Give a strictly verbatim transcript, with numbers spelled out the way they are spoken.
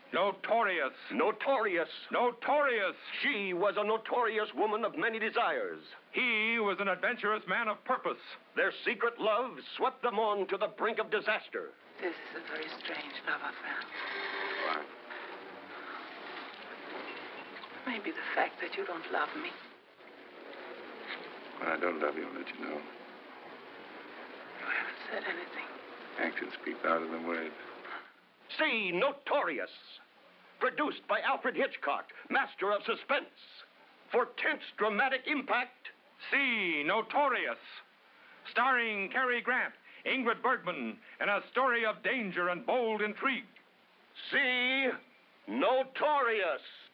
Notorious. Notorious. Notorious. She was a notorious woman of many desires. He was an adventurous man of purpose. Their secret love swept them on to the brink of disaster. This is a very strange love affair. Why? Maybe the fact that you don't love me. When I don't love you, I'll let you know. You haven't said anything. Actions speak louder than words. See Notorious. Produced by Alfred Hitchcock, master of suspense. For tense dramatic impact. See Notorious. Starring Cary Grant, Ingrid Bergman, and a story of danger and bold intrigue. See Notorious.